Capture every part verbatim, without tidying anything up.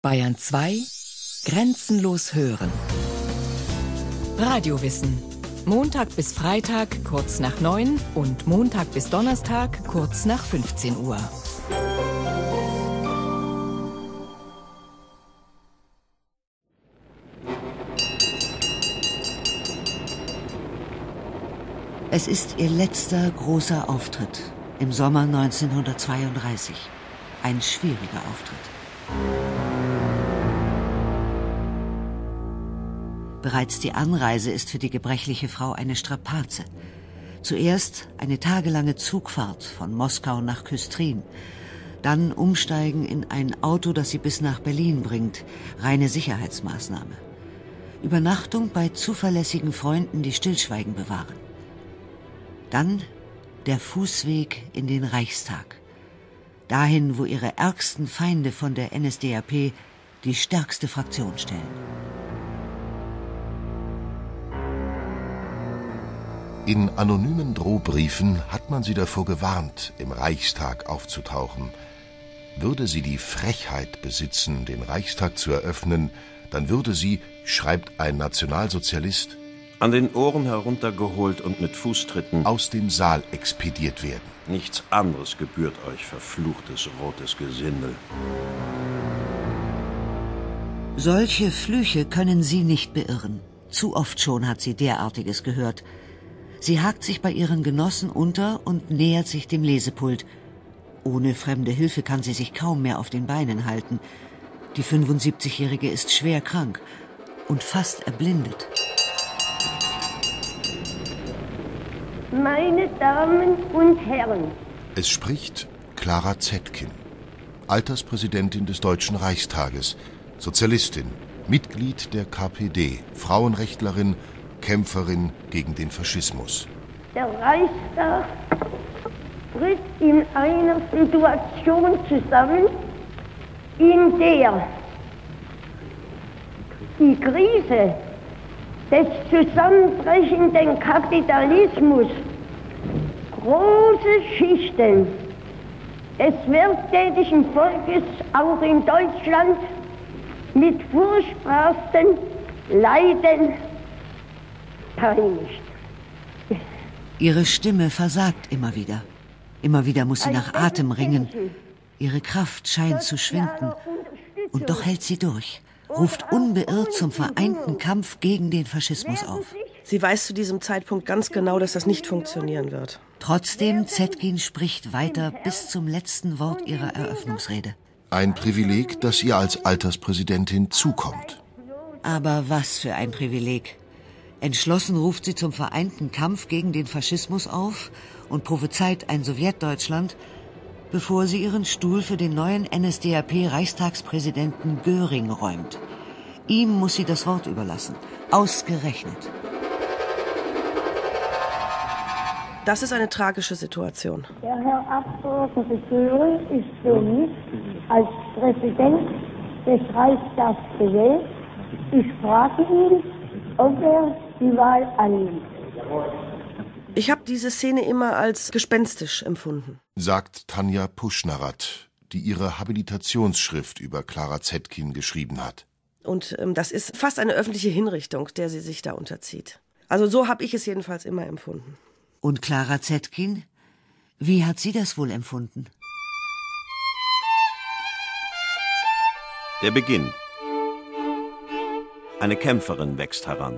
Bayern zwei Grenzenlos hören. Radiowissen. Montag bis Freitag kurz nach neun und Montag bis Donnerstag kurz nach fünfzehn Uhr. Es ist ihr letzter großer Auftritt im Sommer neunzehnhundertzweiunddreißig. Ein schwieriger Auftritt. Bereits die Anreise ist für die gebrechliche Frau eine Strapaze. Zuerst eine tagelange Zugfahrt von Moskau nach Küstrin. Dann umsteigen in ein Auto, das sie bis nach Berlin bringt. Reine Sicherheitsmaßnahme. Übernachtung bei zuverlässigen Freunden, die Stillschweigen bewahren. Dann der Fußweg in den Reichstag. Dahin, wo ihre ärgsten Feinde von der N S D A P die stärkste Fraktion stellen. In anonymen Drohbriefen hat man sie davor gewarnt, im Reichstag aufzutauchen. Würde sie die Frechheit besitzen, den Reichstag zu eröffnen, dann würde sie, schreibt ein Nationalsozialist, an den Ohren heruntergeholt und mit Fußtritten aus dem Saal expediert werden. Nichts anderes gebührt euch, verfluchtes rotes Gesindel. Solche Flüche können sie nicht beirren. Zu oft schon hat sie derartiges gehört. Sie hakt sich bei ihren Genossen unter und nähert sich dem Lesepult. Ohne fremde Hilfe kann sie sich kaum mehr auf den Beinen halten. Die fünfundsiebzigjährige ist schwer krank und fast erblindet. Meine Damen und Herren. Es spricht Clara Zetkin, Alterspräsidentin des Deutschen Reichstages, Sozialistin, Mitglied der K P D, Frauenrechtlerin, Kämpferin gegen den Faschismus. Der Reichstag tritt in einer Situation zusammen, in der die Krise des zusammenbrechenden Kapitalismus große Schichten des werktätigen Volkes auch in Deutschland mit furchtbarsten Leiden peinigt. Ihre Stimme versagt immer wieder. Immer wieder muss sie nach Atem ringen. Ihre Kraft scheint zu schwinden. Und doch hält sie durch. Ruft unbeirrt zum vereinten Kampf gegen den Faschismus auf. Sie weiß zu diesem Zeitpunkt ganz genau, dass das nicht funktionieren wird. Trotzdem, Zetkin spricht weiter bis zum letzten Wort ihrer Eröffnungsrede. Ein Privileg, das ihr als Alterspräsidentin zukommt. Aber was für ein Privileg. Entschlossen ruft sie zum vereinten Kampf gegen den Faschismus auf und prophezeit ein Sowjetdeutschland, bevor sie ihren Stuhl für den neuen N S D A P-Reichstagspräsidenten Göring räumt. Ihm muss sie das Wort überlassen. Ausgerechnet. Das ist eine tragische Situation. Der Herr Abgeordnete Göring ist für mich als Präsident des Reichstags gewählt. Ich frage ihn, ob er die Wahl annimmt. Ich habe diese Szene immer als gespenstisch empfunden, sagt Tanja Puschnarat, die ihre Habilitationsschrift über Clara Zetkin geschrieben hat. Und ähm, das ist fast eine öffentliche Hinrichtung, der sie sich da unterzieht. Also so habe ich es jedenfalls immer empfunden. Und Clara Zetkin? Wie hat sie das wohl empfunden? Der Beginn. Eine Kämpferin wächst heran.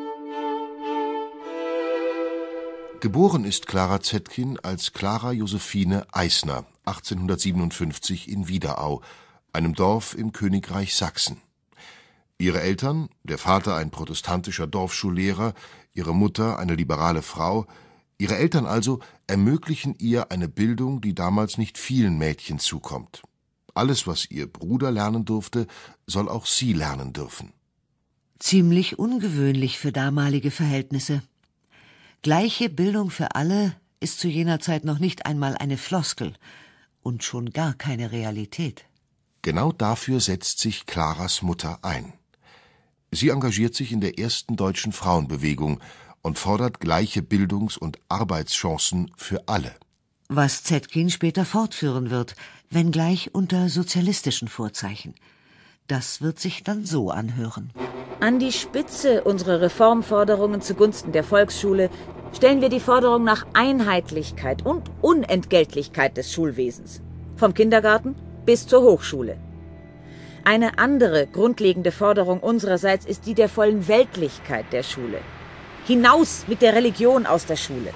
Geboren ist Clara Zetkin als Clara Josephine Eisner, achtzehnhundertsiebenundfünfzig in Wiederau, einem Dorf im Königreich Sachsen. Ihre Eltern, der Vater ein protestantischer Dorfschullehrer, ihre Mutter eine liberale Frau, ihre Eltern also ermöglichen ihr eine Bildung, die damals nicht vielen Mädchen zukommt. Alles, was ihr Bruder lernen durfte, soll auch sie lernen dürfen. Ziemlich ungewöhnlich für damalige Verhältnisse. Gleiche Bildung für alle ist zu jener Zeit noch nicht einmal eine Floskel und schon gar keine Realität. Genau dafür setzt sich Claras Mutter ein. Sie engagiert sich in der ersten deutschen Frauenbewegung und fordert gleiche Bildungs- und Arbeitschancen für alle. Was Zetkin später fortführen wird, wenngleich unter sozialistischen Vorzeichen. Das wird sich dann so anhören. An die Spitze unserer Reformforderungen zugunsten der Volksschule stellen wir die Forderung nach Einheitlichkeit und Unentgeltlichkeit des Schulwesens. Vom Kindergarten bis zur Hochschule. Eine andere grundlegende Forderung unsererseits ist die der vollen Weltlichkeit der Schule. Hinaus mit der Religion aus der Schule.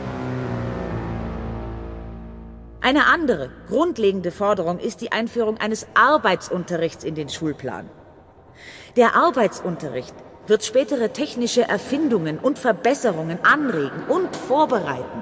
Eine andere grundlegende Forderung ist die Einführung eines Arbeitsunterrichts in den Schulplan. Der Arbeitsunterricht wird spätere technische Erfindungen und Verbesserungen anregen und vorbereiten.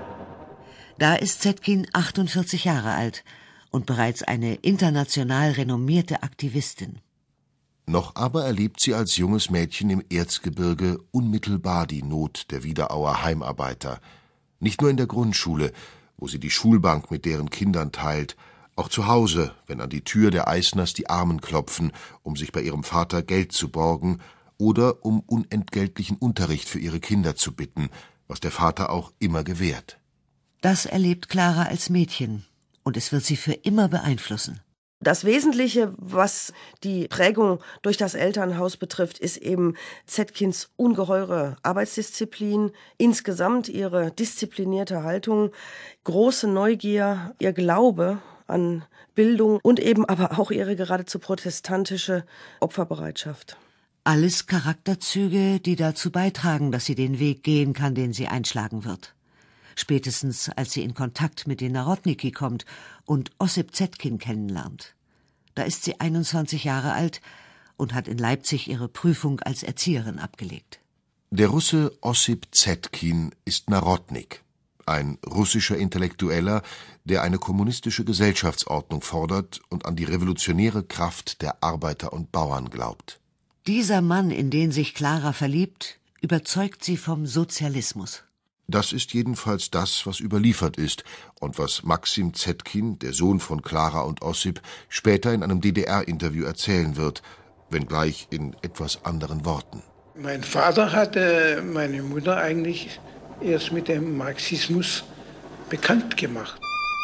Da ist Zetkin achtundvierzig Jahre alt und bereits eine international renommierte Aktivistin. Noch aber erlebt sie als junges Mädchen im Erzgebirge unmittelbar die Not der Wiederauer Heimarbeiter. Nicht nur in der Grundschule, wo sie die Schulbank mit deren Kindern teilt, auch zu Hause, wenn an die Tür der Eisners die Armen klopfen, um sich bei ihrem Vater Geld zu borgen oder um unentgeltlichen Unterricht für ihre Kinder zu bitten, was der Vater auch immer gewährt. Das erlebt Klara als Mädchen und es wird sie für immer beeinflussen. Das Wesentliche, was die Prägung durch das Elternhaus betrifft, ist eben Zetkins ungeheure Arbeitsdisziplin, insgesamt ihre disziplinierte Haltung, große Neugier, ihr Glaube an Bildung und eben aber auch ihre geradezu protestantische Opferbereitschaft. Alles Charakterzüge, die dazu beitragen, dass sie den Weg gehen kann, den sie einschlagen wird. Spätestens, als sie in Kontakt mit den Narodniki kommt und Ossip Zetkin kennenlernt. Da ist sie einundzwanzig Jahre alt und hat in Leipzig ihre Prüfung als Erzieherin abgelegt. Der Russe Ossip Zetkin ist Narodnik, ein russischer Intellektueller, der eine kommunistische Gesellschaftsordnung fordert und an die revolutionäre Kraft der Arbeiter und Bauern glaubt. Dieser Mann, in den sich Klara verliebt, überzeugt sie vom Sozialismus. Das ist jedenfalls das, was überliefert ist und was Maxim Zetkin, der Sohn von Klara und Ossip, später in einem D D R-Interview erzählen wird, wenngleich in etwas anderen Worten. Mein Vater hatte meine Mutter eigentlich erst mit dem Marxismus bekannt gemacht.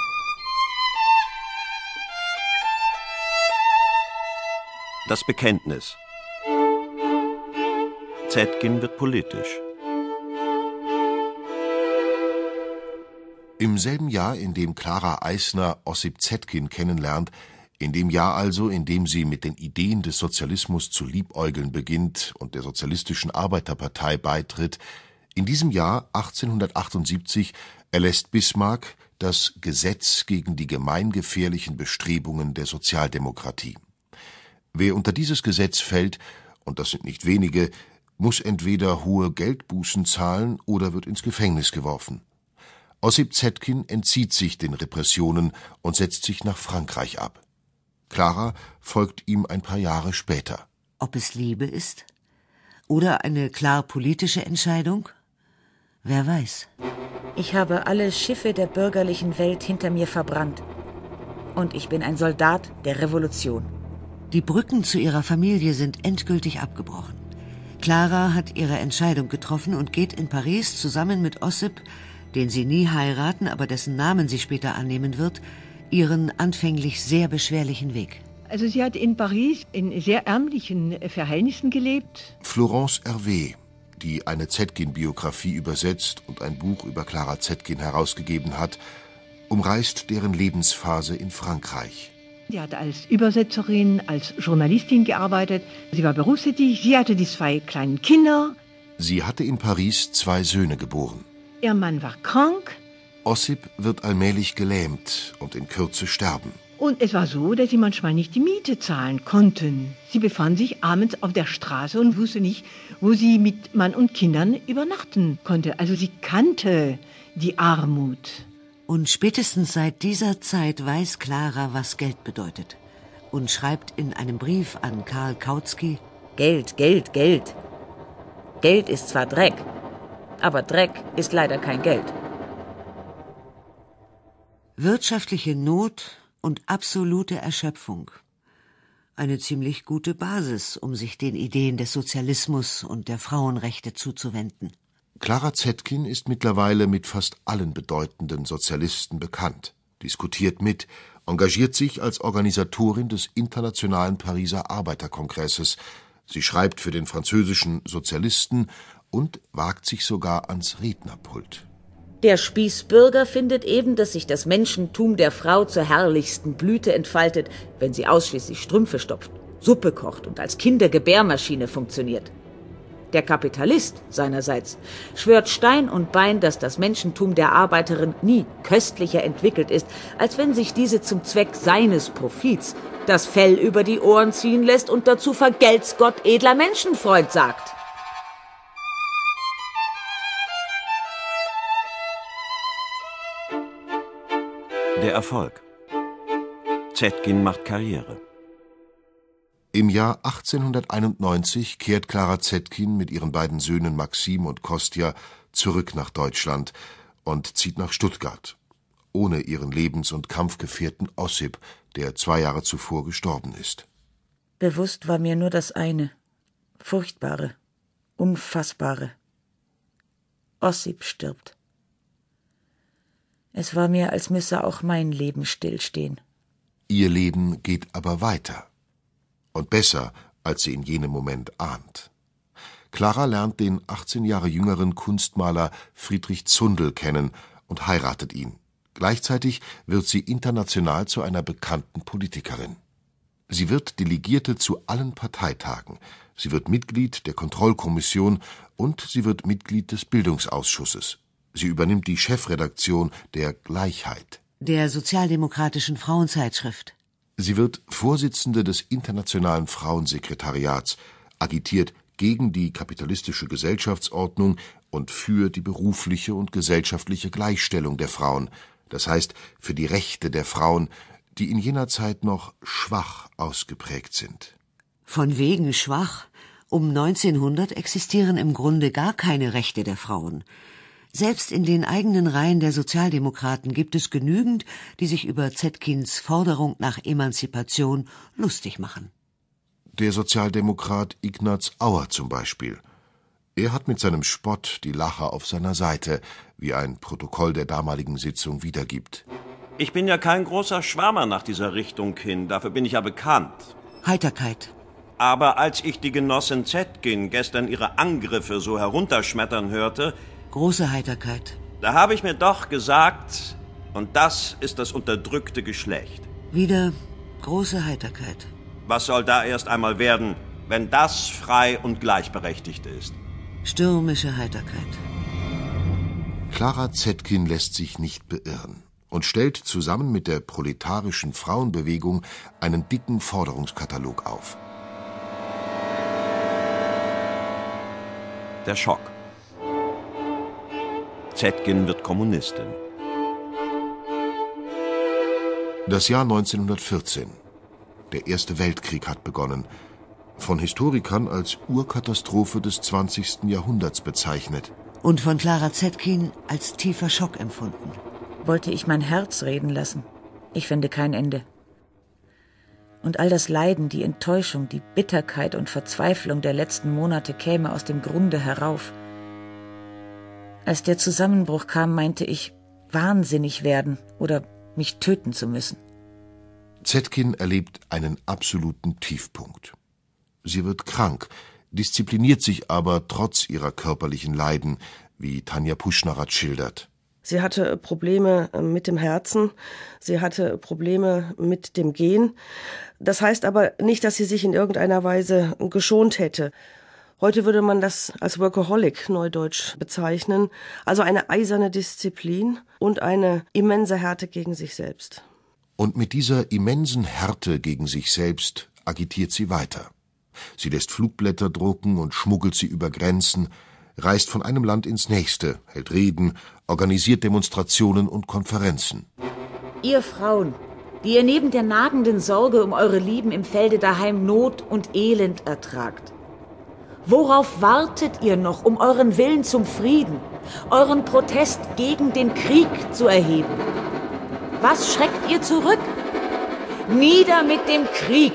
Das Bekenntnis. Zetkin wird politisch. Im selben Jahr, in dem Klara Eisner Ossip Zetkin kennenlernt, in dem Jahr also, in dem sie mit den Ideen des Sozialismus zu liebäugeln beginnt und der Sozialistischen Arbeiterpartei beitritt, in diesem Jahr achtzehnhundertachtundsiebzig erlässt Bismarck das Gesetz gegen die gemeingefährlichen Bestrebungen der Sozialdemokratie. Wer unter dieses Gesetz fällt, und das sind nicht wenige, muss entweder hohe Geldbußen zahlen oder wird ins Gefängnis geworfen. Ossip Zetkin entzieht sich den Repressionen und setzt sich nach Frankreich ab. Klara folgt ihm ein paar Jahre später. Ob es Liebe ist? Oder eine klar politische Entscheidung? Wer weiß. Ich habe alle Schiffe der bürgerlichen Welt hinter mir verbrannt. Und ich bin ein Soldat der Revolution. Die Brücken zu ihrer Familie sind endgültig abgebrochen. Klara hat ihre Entscheidung getroffen und geht in Paris zusammen mit Ossip, den sie nie heiraten, aber dessen Namen sie später annehmen wird, ihren anfänglich sehr beschwerlichen Weg. Also sie hat in Paris in sehr ärmlichen Verhältnissen gelebt. Florence Hervé, die eine Zetkin-Biografie übersetzt und ein Buch über Klara Zetkin herausgegeben hat, umreißt deren Lebensphase in Frankreich. Sie hat als Übersetzerin, als Journalistin gearbeitet. Sie war berufstätig, sie hatte die zwei kleinen Kinder. Sie hatte in Paris zwei Söhne geboren. Ihr Mann war krank. Ossip wird allmählich gelähmt und in Kürze sterben. Und es war so, dass sie manchmal nicht die Miete zahlen konnten. Sie befand sich abends auf der Straße und wusste nicht, wo sie mit Mann und Kindern übernachten konnte. Also sie kannte die Armut. Und spätestens seit dieser Zeit weiß Klara, was Geld bedeutet. Und schreibt in einem Brief an Karl Kautsky: Geld, Geld, Geld. Geld ist zwar Dreck, aber Dreck ist leider kein Geld. Wirtschaftliche Not und absolute Erschöpfung. Eine ziemlich gute Basis, um sich den Ideen des Sozialismus und der Frauenrechte zuzuwenden. Klara Zetkin ist mittlerweile mit fast allen bedeutenden Sozialisten bekannt, diskutiert mit engagiert sich als Organisatorin des Internationalen Pariser Arbeiterkongresses. Sie schreibt für den französischen Sozialisten und wagt sich sogar ans Rednerpult. Der Spießbürger findet eben, dass sich das Menschentum der Frau zur herrlichsten Blüte entfaltet, wenn sie ausschließlich Strümpfe stopft, Suppe kocht und als Kindergebärmaschine funktioniert. Der Kapitalist seinerseits schwört Stein und Bein, dass das Menschentum der Arbeiterin nie köstlicher entwickelt ist, als wenn sich diese zum Zweck seines Profits das Fell über die Ohren ziehen lässt und dazu vergelt's Gott edler Menschenfreund sagt. Der Erfolg. Zetkin macht Karriere. Im Jahr achtzehnhunderteinundneunzig kehrt Clara Zetkin mit ihren beiden Söhnen Maxim und Kostja zurück nach Deutschland und zieht nach Stuttgart, ohne ihren Lebens- und Kampfgefährten Ossip, der zwei Jahre zuvor gestorben ist. Bewusst war mir nur das eine, Furchtbare, Unfassbare. Ossip stirbt. Es war mir, als müsse auch mein Leben stillstehen. Ihr Leben geht aber weiter. Und besser, als sie in jenem Moment ahnt. Clara lernt den achtzehn Jahre jüngeren Kunstmaler Friedrich Zundel kennen und heiratet ihn. Gleichzeitig wird sie international zu einer bekannten Politikerin. Sie wird Delegierte zu allen Parteitagen. Sie wird Mitglied der Kontrollkommission und sie wird Mitglied des Bildungsausschusses. Sie übernimmt die Chefredaktion der Gleichheit, der sozialdemokratischen Frauenzeitschrift. Sie wird Vorsitzende des Internationalen Frauensekretariats, agitiert gegen die kapitalistische Gesellschaftsordnung und für die berufliche und gesellschaftliche Gleichstellung der Frauen, das heißt für die Rechte der Frauen, die in jener Zeit noch schwach ausgeprägt sind. Von wegen schwach. Um neunzehnhundert existieren im Grunde gar keine Rechte der Frauen. Selbst in den eigenen Reihen der Sozialdemokraten gibt es genügend, die sich über Zetkins Forderung nach Emanzipation lustig machen. Der Sozialdemokrat Ignaz Auer zum Beispiel. Er hat mit seinem Spott die Lacher auf seiner Seite, wie ein Protokoll der damaligen Sitzung wiedergibt. Ich bin ja kein großer Schwärmer nach dieser Richtung hin, dafür bin ich ja bekannt. Heiterkeit. Aber als ich die Genossin Zetkin gestern ihre Angriffe so herunterschmettern hörte, große Heiterkeit. Da habe ich mir doch gesagt, und das ist das unterdrückte Geschlecht. Wieder große Heiterkeit. Was soll da erst einmal werden, wenn das frei und gleichberechtigt ist? Stürmische Heiterkeit. Clara Zetkin lässt sich nicht beirren und stellt zusammen mit der proletarischen Frauenbewegung einen dicken Forderungskatalog auf. Der Schock. Zetkin wird Kommunistin. Das Jahr neunzehnhundertvierzehn. Der Erste Weltkrieg hat begonnen. Von Historikern als Urkatastrophe des zwanzigsten Jahrhunderts bezeichnet. Und von Clara Zetkin als tiefer Schock empfunden. Wollte ich mein Herz reden lassen, ich fände kein Ende. Und all das Leiden, die Enttäuschung, die Bitterkeit und Verzweiflung der letzten Monate käme aus dem Grunde herauf. Als der Zusammenbruch kam, meinte ich, wahnsinnig werden oder mich töten zu müssen. Zetkin erlebt einen absoluten Tiefpunkt. Sie wird krank, diszipliniert sich aber trotz ihrer körperlichen Leiden, wie Tanja Puschnerath schildert. Sie hatte Probleme mit dem Herzen, sie hatte Probleme mit dem Gehen. Das heißt aber nicht, dass sie sich in irgendeiner Weise geschont hätte. Heute würde man das als Workaholic, neudeutsch, bezeichnen. Also eine eiserne Disziplin und eine immense Härte gegen sich selbst. Und mit dieser immensen Härte gegen sich selbst agitiert sie weiter. Sie lässt Flugblätter drucken und schmuggelt sie über Grenzen, reist von einem Land ins nächste, hält Reden, organisiert Demonstrationen und Konferenzen. Ihr Frauen, die ihr neben der nagenden Sorge um eure Lieben im Felde daheim Not und Elend ertragt. Worauf wartet ihr noch, um euren Willen zum Frieden, euren Protest gegen den Krieg zu erheben? Was schreckt ihr zurück? Nieder mit dem Krieg!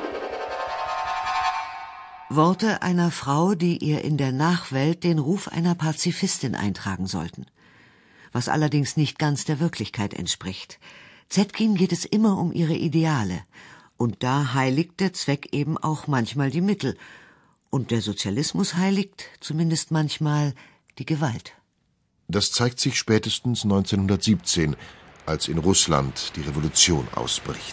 Worte einer Frau, die ihr in der Nachwelt den Ruf einer Pazifistin eintragen sollten. Was allerdings nicht ganz der Wirklichkeit entspricht. Zetkin geht es immer um ihre Ideale. Und da heiligt der Zweck eben auch manchmal die Mittel. Und der Sozialismus heiligt zumindest manchmal die Gewalt. Das zeigt sich spätestens neunzehnhundertsiebzehn, als in Russland die Revolution ausbricht.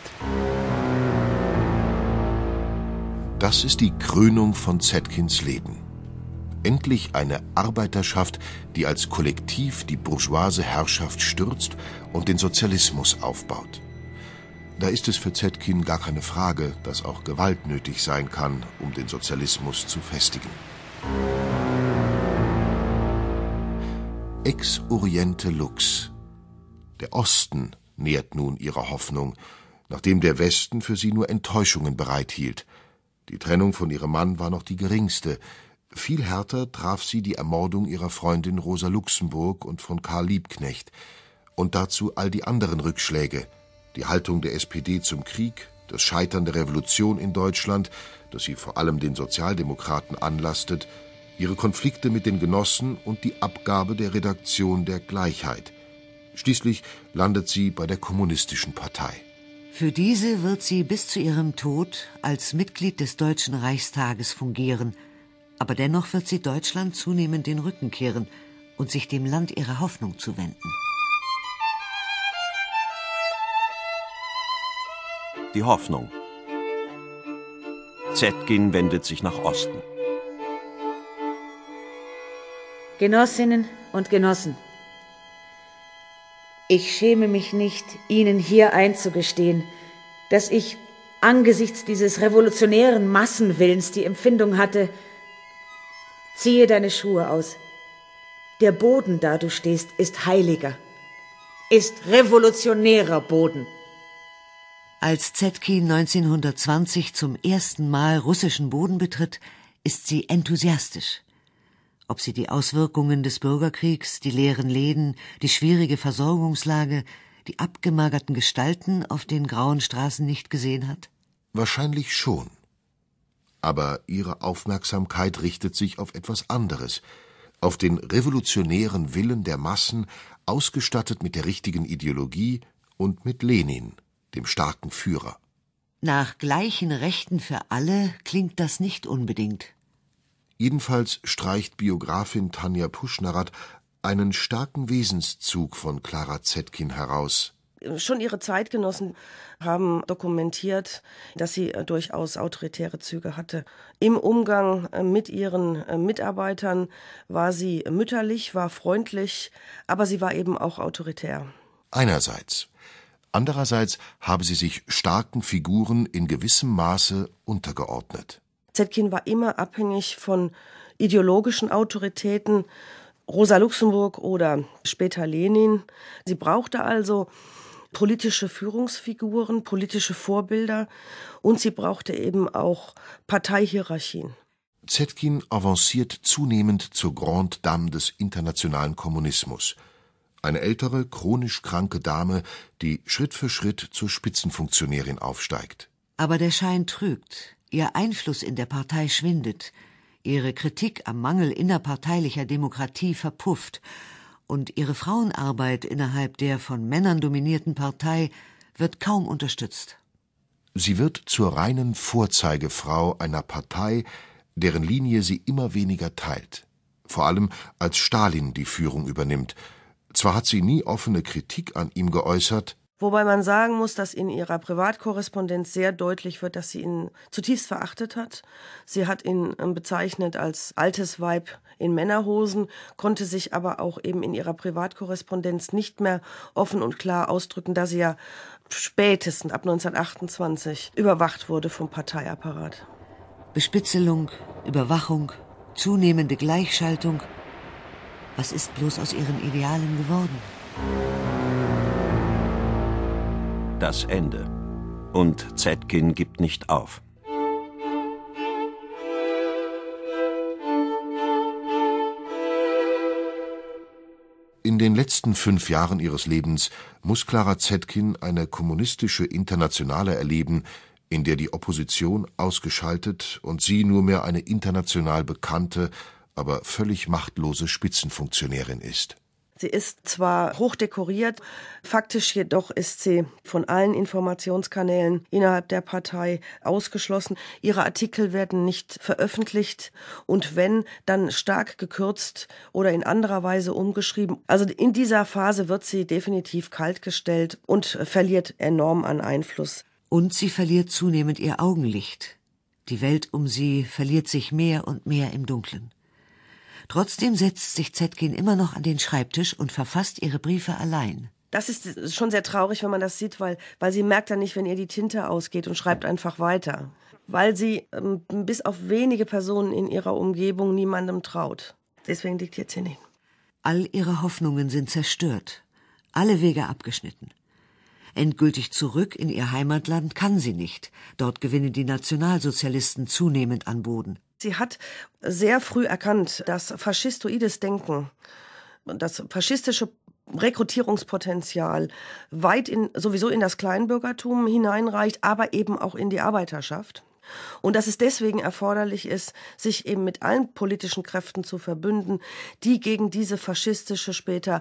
Das ist die Krönung von Zetkins Leben. Endlich eine Arbeiterschaft, die als Kollektiv die bourgeoise Herrschaft stürzt und den Sozialismus aufbaut. Da ist es für Zetkin gar keine Frage, dass auch Gewalt nötig sein kann, um den Sozialismus zu festigen. Ex oriente lux. Der Osten nährt nun ihre Hoffnung, nachdem der Westen für sie nur Enttäuschungen bereithielt. Die Trennung von ihrem Mann war noch die geringste. Viel härter traf sie die Ermordung ihrer Freundin Rosa Luxemburg und von Karl Liebknecht. Und dazu all die anderen Rückschläge. Die Haltung der S P D zum Krieg, das Scheitern der Revolution in Deutschland, das sie vor allem den Sozialdemokraten anlastet, ihre Konflikte mit den Genossen und die Abgabe der Redaktion der Gleichheit. Schließlich landet sie bei der Kommunistischen Partei. Für diese wird sie bis zu ihrem Tod als Mitglied des Deutschen Reichstages fungieren. Aber dennoch wird sie Deutschland zunehmend den Rücken kehren und sich dem Land ihrer Hoffnung zuwenden. Die Hoffnung. Zetkin wendet sich nach Osten. Genossinnen und Genossen, ich schäme mich nicht, Ihnen hier einzugestehen, dass ich angesichts dieses revolutionären Massenwillens die Empfindung hatte, ziehe deine Schuhe aus. Der Boden, da du stehst, ist heiliger, ist revolutionärer Boden. Als Zetkin neunzehnhundertzwanzig zum ersten Mal russischen Boden betritt, ist sie enthusiastisch. Ob sie die Auswirkungen des Bürgerkriegs, die leeren Läden, die schwierige Versorgungslage, die abgemagerten Gestalten auf den grauen Straßen nicht gesehen hat? Wahrscheinlich schon. Aber ihre Aufmerksamkeit richtet sich auf etwas anderes, auf den revolutionären Willen der Massen, ausgestattet mit der richtigen Ideologie und mit Lenin, dem starken Führer. Nach gleichen Rechten für alle klingt das nicht unbedingt. Jedenfalls streicht Biografin Tanja Puschnarat einen starken Wesenszug von Clara Zetkin heraus. Schon ihre Zeitgenossen haben dokumentiert, dass sie durchaus autoritäre Züge hatte. Im Umgang mit ihren Mitarbeitern war sie mütterlich, war freundlich, aber sie war eben auch autoritär. Einerseits. Andererseits habe sie sich starken Figuren in gewissem Maße untergeordnet. Zetkin war immer abhängig von ideologischen Autoritäten, Rosa Luxemburg oder später Lenin. Sie brauchte also politische Führungsfiguren, politische Vorbilder und sie brauchte eben auch Parteihierarchien. Zetkin avanciert zunehmend zur Grande Dame des internationalen Kommunismus. Eine ältere, chronisch kranke Dame, die Schritt für Schritt zur Spitzenfunktionärin aufsteigt. Aber der Schein trügt. Ihr Einfluss in der Partei schwindet, ihre Kritik am Mangel innerparteilicher Demokratie verpufft und ihre Frauenarbeit innerhalb der von Männern dominierten Partei wird kaum unterstützt. Sie wird zur reinen Vorzeigefrau einer Partei, deren Linie sie immer weniger teilt. Vor allem als Stalin die Führung übernimmt. Zwar hat sie nie offene Kritik an ihm geäußert, wobei man sagen muss, dass in ihrer Privatkorrespondenz sehr deutlich wird, dass sie ihn zutiefst verachtet hat. Sie hat ihn bezeichnet als altes Weib in Männerhosen, konnte sich aber auch eben in ihrer Privatkorrespondenz nicht mehr offen und klar ausdrücken, da sie ja spätestens ab neunzehnhundertachtundzwanzig überwacht wurde vom Parteiapparat. Bespitzelung, Überwachung, zunehmende Gleichschaltung. Was ist bloß aus ihren Idealen geworden? Das Ende. Und Zetkin gibt nicht auf. In den letzten fünf Jahren ihres Lebens muss Clara Zetkin eine kommunistische Internationale erleben, in der die Opposition ausgeschaltet und sie nur mehr eine international bekannte, aber völlig machtlose Spitzenfunktionärin ist. Sie ist zwar hochdekoriert, faktisch jedoch ist sie von allen Informationskanälen innerhalb der Partei ausgeschlossen. Ihre Artikel werden nicht veröffentlicht und wenn, dann stark gekürzt oder in anderer Weise umgeschrieben. Also in dieser Phase wird sie definitiv kaltgestellt und verliert enorm an Einfluss. Und sie verliert zunehmend ihr Augenlicht. Die Welt um sie verliert sich mehr und mehr im Dunklen. Trotzdem setzt sich Zetkin immer noch an den Schreibtisch und verfasst ihre Briefe allein. Das ist schon sehr traurig, wenn man das sieht, weil, weil sie merkt dann nicht, wenn ihr die Tinte ausgeht und schreibt einfach weiter. Weil sie ähm, bis auf wenige Personen in ihrer Umgebung niemandem traut. Deswegen diktiert sie nicht. All ihre Hoffnungen sind zerstört, alle Wege abgeschnitten. Endgültig zurück in ihr Heimatland kann sie nicht. Dort gewinnen die Nationalsozialisten zunehmend an Boden. Sie hat sehr früh erkannt, dass faschistoides Denken, das faschistische Rekrutierungspotenzial weit in, sowieso in das Kleinbürgertum hineinreicht, aber eben auch in die Arbeiterschaft. Und dass es deswegen erforderlich ist, sich eben mit allen politischen Kräften zu verbünden, die gegen diese faschistische, später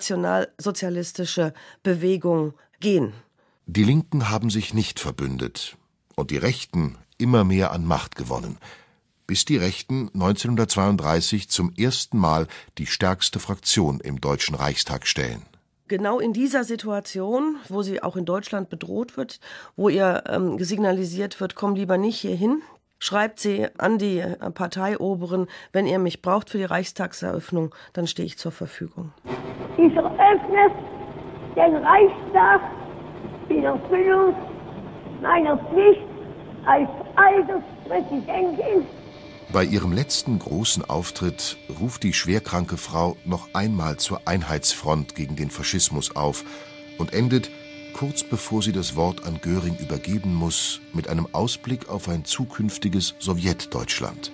nationalsozialistische Bewegung gehen. Die Linken haben sich nicht verbündet und die Rechten immer mehr an Macht gewonnen, bis die Rechten neunzehnhundertzweiunddreißig zum ersten Mal die stärkste Fraktion im Deutschen Reichstag stellen. Genau in dieser Situation, wo sie auch in Deutschland bedroht wird, wo ihr ähm, signalisiert wird, komm lieber nicht hierhin, schreibt sie an die äh, Parteioberen, wenn ihr mich braucht für die Reichstagseröffnung, dann stehe ich zur Verfügung. Ich eröffne den Reichstag in Erfüllung meiner Pflicht als Alterspräsidentin. Bei ihrem letzten großen Auftritt ruft die schwerkranke Frau noch einmal zur Einheitsfront gegen den Faschismus auf und endet, kurz bevor sie das Wort an Göring übergeben muss, mit einem Ausblick auf ein zukünftiges Sowjetdeutschland.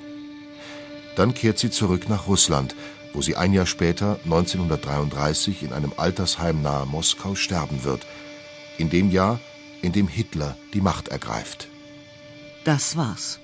Dann kehrt sie zurück nach Russland, wo sie ein Jahr später, neunzehnhundertdreiunddreißig, in einem Altersheim nahe Moskau sterben wird. In dem Jahr, in dem Hitler die Macht ergreift. Das war's.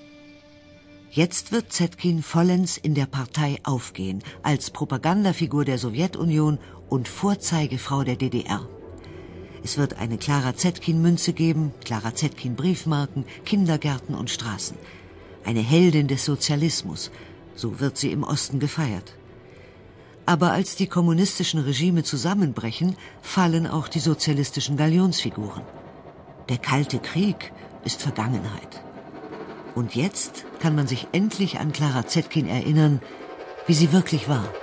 Jetzt wird Zetkin vollends in der Partei aufgehen, als Propagandafigur der Sowjetunion und Vorzeigefrau der D D R. Es wird eine Clara Zetkin-Münze geben, Clara Zetkin-Briefmarken, Kindergärten und Straßen. Eine Heldin des Sozialismus, so wird sie im Osten gefeiert. Aber als die kommunistischen Regime zusammenbrechen, fallen auch die sozialistischen Galionsfiguren. Der Kalte Krieg ist Vergangenheit. Und jetzt kann man sich endlich an Clara Zetkin erinnern, wie sie wirklich war.